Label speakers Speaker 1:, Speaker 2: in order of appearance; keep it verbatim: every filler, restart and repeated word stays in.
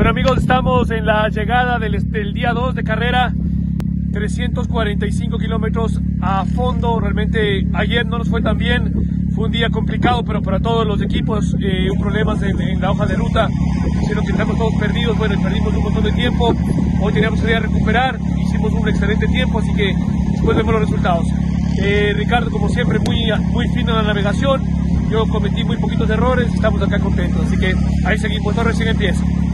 Speaker 1: Bueno amigos, estamos en la llegada del, del día dos de carrera, trescientos cuarenta y cinco kilómetros a fondo. Realmente ayer no nos fue tan bien, fue un día complicado, pero para todos los equipos eh, hubo problemas en, en la hoja de ruta, hicieron que estamos todos perdidos. Bueno, perdimos un montón de tiempo, hoy teníamos que ir a recuperar, hicimos un excelente tiempo, así que después vemos los resultados. Eh, Ricardo, como siempre, muy, muy fino en la navegación, yo cometí muy poquitos errores, estamos acá contentos, así que ahí seguimos, ahora recién empieza.